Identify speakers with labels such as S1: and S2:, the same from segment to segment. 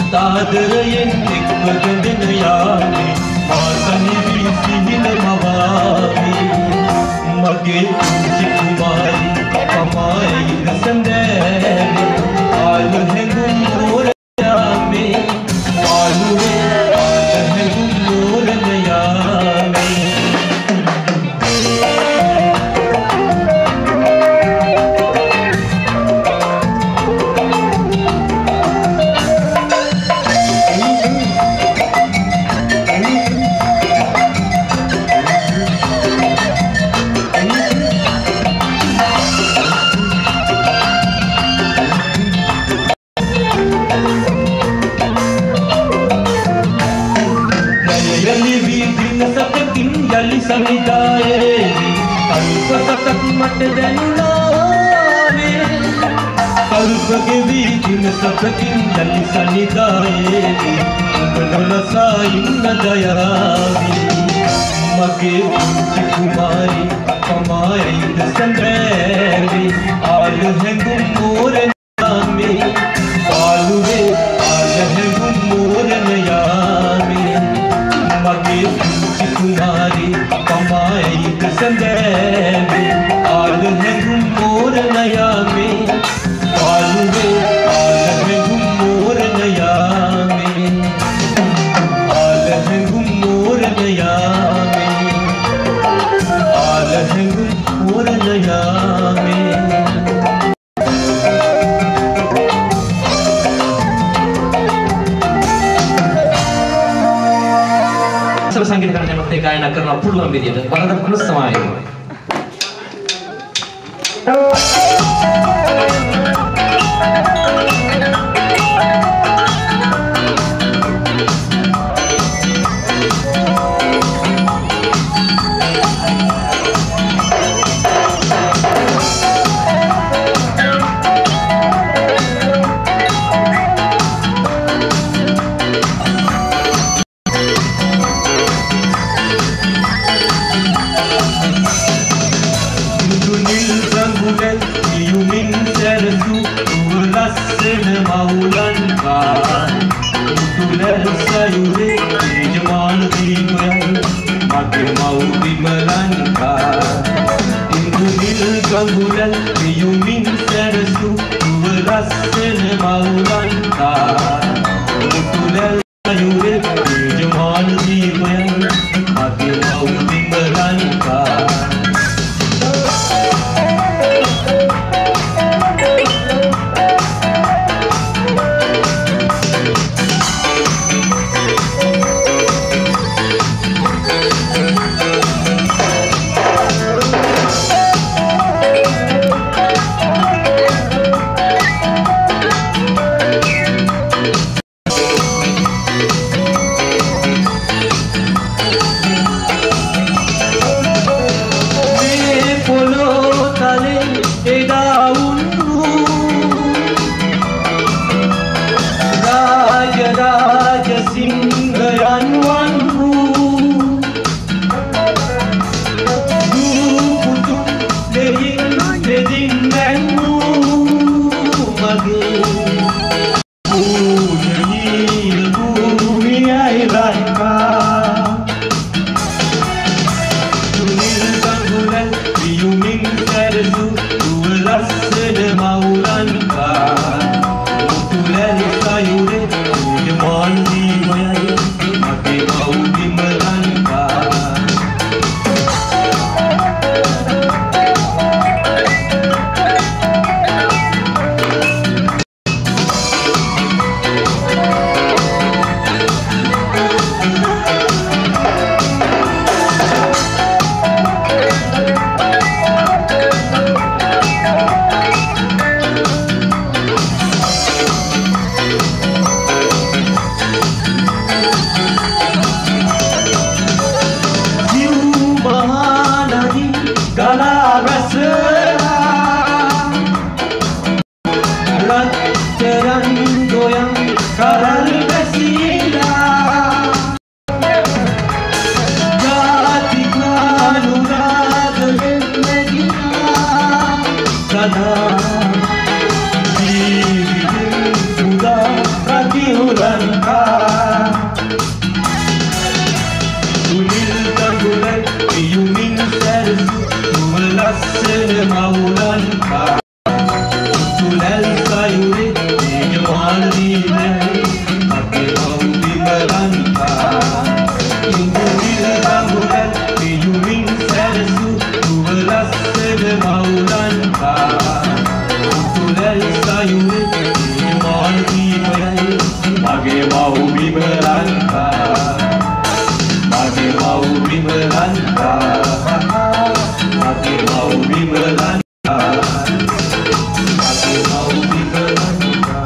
S1: තාදරයෙන් එක්වගෙන යාමේ මාතනිවි සිහින මවාමේ මගේ පුංචි කුමාරි කමායි දසඳෑවේ ආල හැඟුම් නෝර යාමේ ආලුවේ ආල හැඟුම් නෝරන යාමේ යලි සංවිධායේදී අල්පසතක් මට දැනුණාවේ අල්පගේ වීදින සතකින් යලි සංවිධායේදී ඔබ නොනසා ඉන්න දයාවි මගේ පුංචි කුමාරි කමායිද සඳෑවේ ආල හැඟුම් මෝරන යාමේ ආලුවේ ආල හැඟුම් මෝරන යාමේ මගේ කුමාරි කමායි දසඳෑවේ ආල හැඟුම් මෝරන යාමේ ආලුවේ ආල හැඟුම් මෝරන යාමේ ආල හැඟුම් මෝරන යාමේ ආල හැඟුම් මෝරන යාමේ සංගීත කරනකොට ඒ ගායනා කරන්න පුළුවන් විදියට වරද කුල සමායය. ලස්සන මවුලන්කා තුලල් සයුරේ නියමාන දීමයි මගේ මව් විමලන්කා ඉංග්‍රීසි බඹුලන් පියුමින් සැරසු තුව ලස්සන මවුලන්කා තුලල් සයුරේ නියමාන දීමයි මගේ මව් විමලන්කා මගේ මව් විමලන්කා මගේ මව් විමලන්කා මගේ මව් විමලන්කා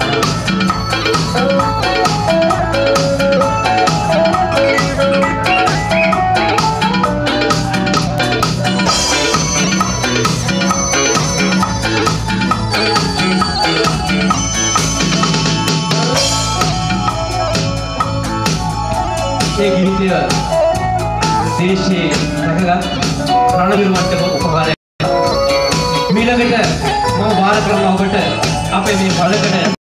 S1: ඒ ගීතය දේශයේ රැකගත් රණවීර මට්ටම උපකාරයක්. ඊළඟට මම වාර කරන ඔබට අපේ මේ බලකට